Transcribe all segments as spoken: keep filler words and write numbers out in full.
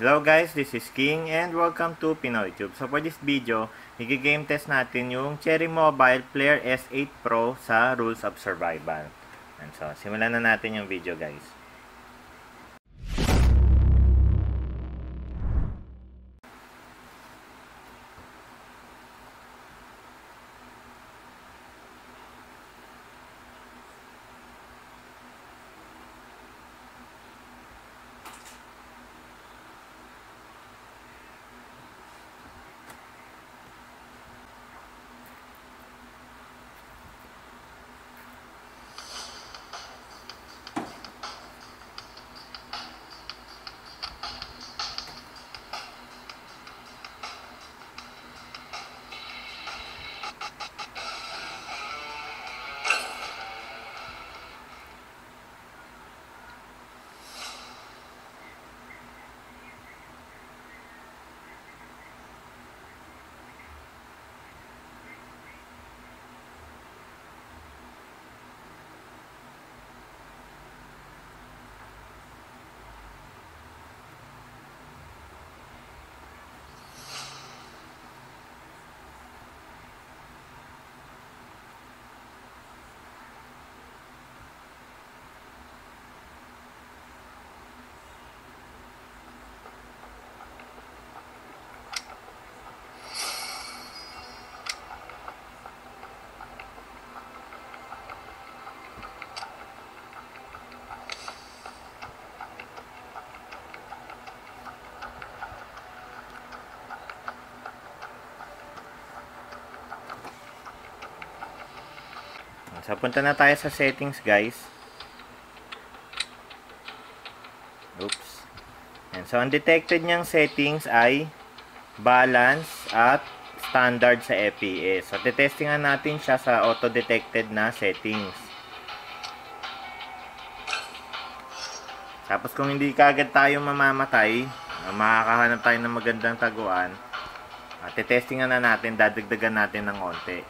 Hello guys, this is King and welcome to Pinoy Tube. So for this video, i-game test natin yung Cherry Mobile Player S eight Pro sa Rules of Survival. And so, simulan na natin yung video guys. So, punta na tayo sa settings, guys. Oops. And so, ang detected niyang settings ay balance at standard sa F P S. So, titestingan natin siya sa auto-detected na settings. Tapos, kung hindi kagad tayo mamamatay, makakahanap tayo ng magandang taguan, uh, titestingan na natin, dadagdagan natin ng onte.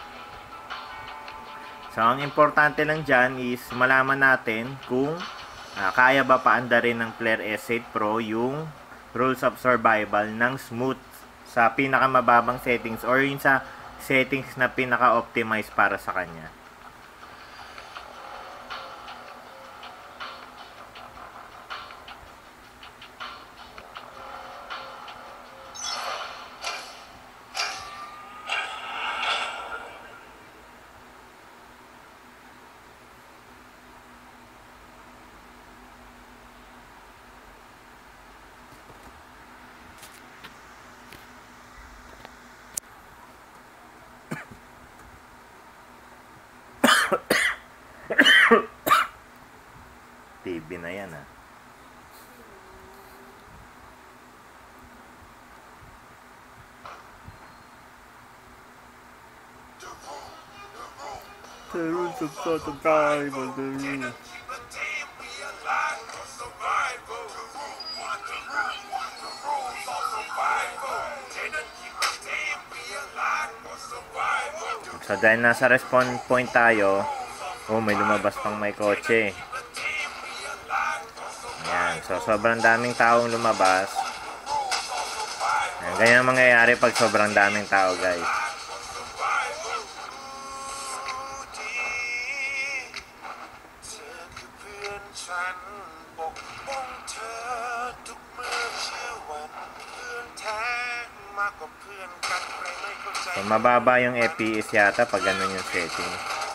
So, ang importante lang dyan is malaman natin kung uh, kaya ba paandarin ng Player S eight Pro yung Rules of Survival ng smooth sa pinakamababang settings or yung sa settings na pinaka-optimize para sa kanya. T V na yan ah. The rules of survival, the rules. So dahil nasa respawn point tayo, oh may lumabas pang may kotse. Ayan, so sobrang daming taong lumabas. Ayan, ganyan ang mangyayari pag sobrang daming tao guys. So mababa yung F P S yata pag ganun yung setting.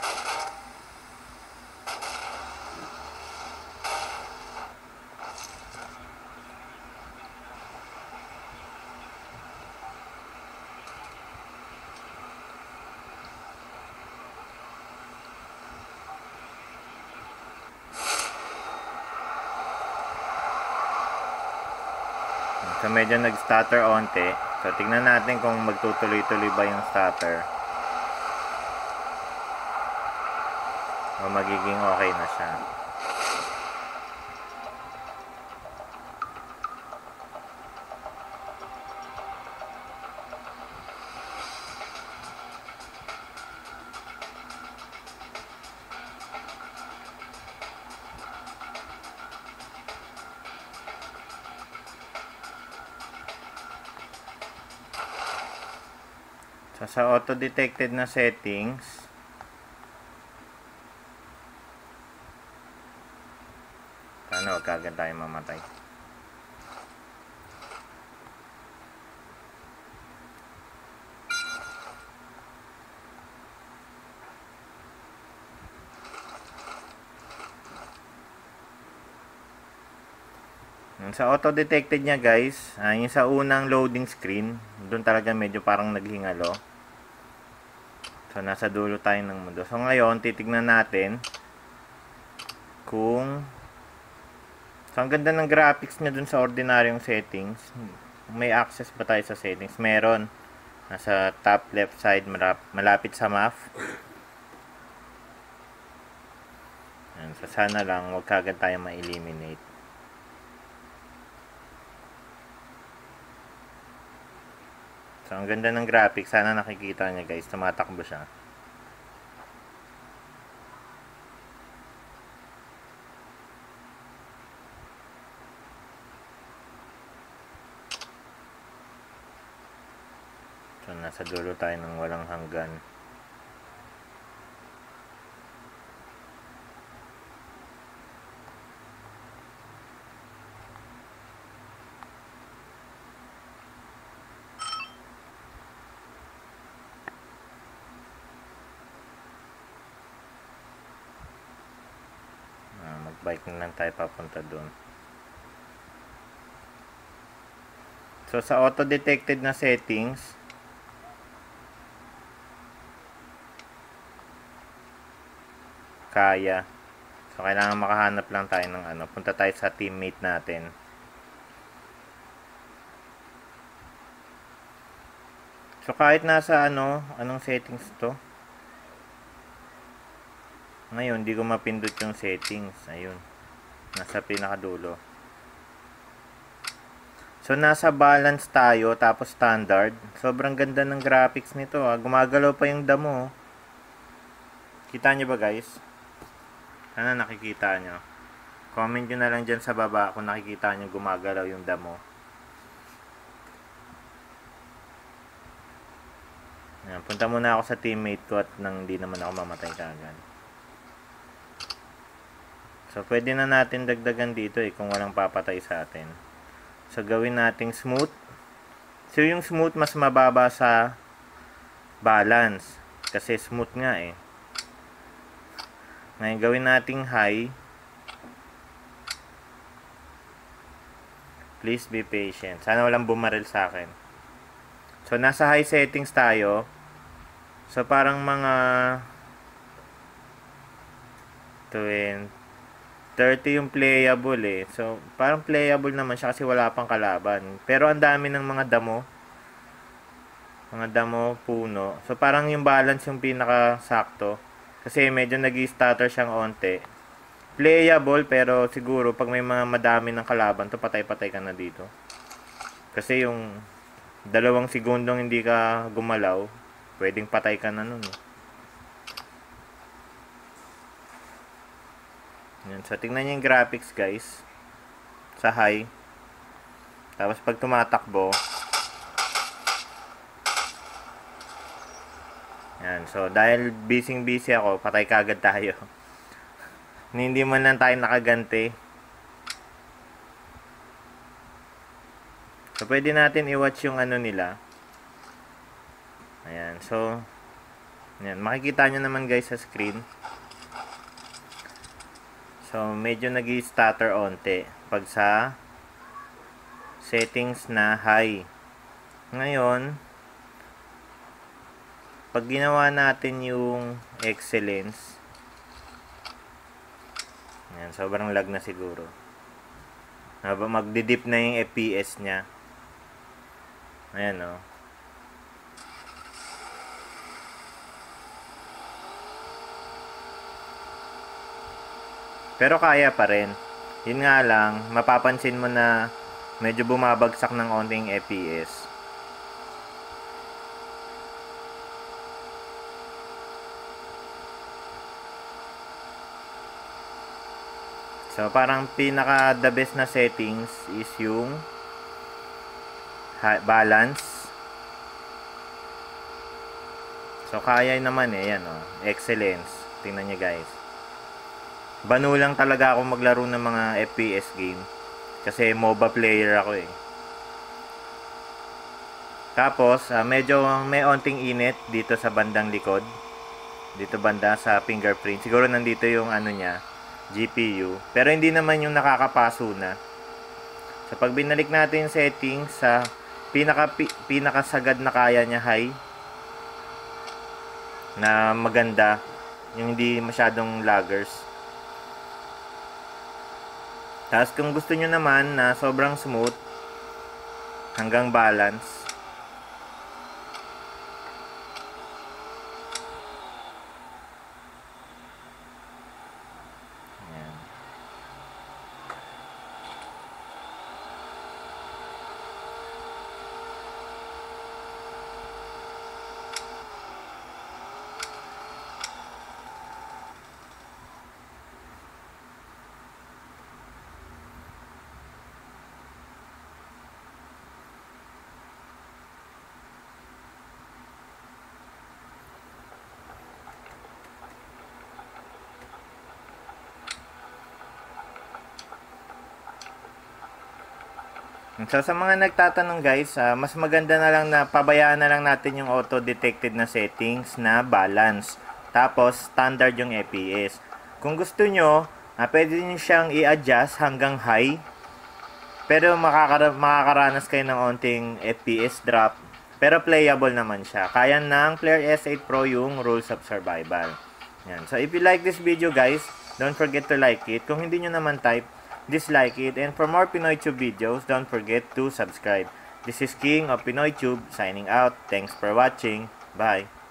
So medyo nag-stutter onte. So tignan natin kung magtutuloy-tuloy ba yung stutter. O magiging okay na siya. So, sa auto-detected na settings, sana wag kagad tayo mamatay. Sa auto-detected niya guys, uh, yung sa unang loading screen, doon talaga medyo parang naghingalo. So, nasa dulo tayo ng mundo. So, ngayon, titignan natin kung so, ang ganda ng graphics niya dun sa ordinaryong settings. May access ba tayo sa settings? Meron. Nasa top left side, malapit sa map. Yan. So, sana lang, wag kagad tayo ma-eliminate. So, ang ganda ng graphics. Sana nakikita niya guys. Tumatakbo siya. So, nasa dulo tayo ng walang hanggan. Bike na lang tayo papunta doon. So, sa auto-detected na settings, kaya. So, kailangan makahanap lang tayo ng ano. Punta tayo sa teammate natin. So, kahit nasa ano, anong settings to? Ngayon, di ko mapindot yung settings. Ayun. Nasa pinakadulo. So, nasa balance tayo, tapos standard. Sobrang ganda ng graphics nito. Ah. Gumagalaw pa yung damo. Kita nyo ba guys? Sana nakikita nyo. Comment nyo na lang dyan sa baba kung nakikita nyo gumagalaw yung damo. Ayan, punta muna ako sa teammate ko at nang di naman ako mamatay kagad. So, pwede na natin dagdagan dito eh kung walang papatay sa atin. So, gawin nating smooth. So, yung smooth mas mababa sa balance. Kasi smooth nga eh. Ngayon, gawin nating high. Please be patient. Sana walang bumaril sa akin. So, nasa high settings tayo. So, parang mga twenty, thirty yung playable eh. So, parang playable naman siya kasi wala pang kalaban. Pero ang dami ng mga damo. Mga damo, puno. So, parang yung balance yung pinaka-sakto. Kasi medyo nag-stutter siyang onte. Playable, pero siguro pag may mga madami ng kalaban, to patay-patay ka na dito. Kasi yung dalawang segundong hindi ka gumalaw, pwedeng patay ka na nun eh. Yan. So, tingnan nyo yung graphics guys. Sa high. Tapos pag tumatakbo. Yan. So, dahil busy-busy ako, patay kagad tayo. Hindi man lang tayo nakaganti. So, pwede natin i-watch yung ano nila. Ayan. So, yan. Makikita nyo naman guys sa screen. So, medyo nag-stutter onte pag sa settings na high. Ngayon, pag ginawa natin yung excellence, yan, sobrang lag na siguro. Magdidip na yung F P S niya. Ayan o. Oh. Pero kaya pa rin. Yun nga lang, mapapansin mo na medyo bumabagsak ng onting F P S. So, parang pinaka the best na settings is yung balance. So, kaya naman eh. Yan, oh. Excellence. Tingnan nyo guys. Banu lang talaga ako maglaro ng mga F P S game. Kasi MOBA player ako eh. Tapos, uh, medyo may onting init dito sa bandang likod. Dito banda sa fingerprint. Siguro nandito yung ano niya, G P U. Pero hindi naman yung nakakapaso na. So, pag binalik natin yung settings sa pinaka, pinakasagad na kaya niya high, na maganda, yung hindi masyadong laggers. Tapos kung gusto nyo naman na sobrang smooth, hanggang balance, so sa mga nagtatanong guys, uh, mas maganda na lang na pabayaan na lang natin yung auto-detected na settings na balance. Tapos standard yung F P S. Kung gusto nyo, uh, pwede nyo siyang i-adjust hanggang high. Pero makakara makakaranas kayo ng onting F P S drop. Pero playable naman siya. Kaya ng Flare S eight Pro yung Rules of Survival. Yan. So if you like this video guys, don't forget to like it. Kung hindi nyo naman type, dislike it, and for more PinoyTube videos, don't forget to subscribe. This is King of PinoyTube signing out. Thanks for watching. Bye.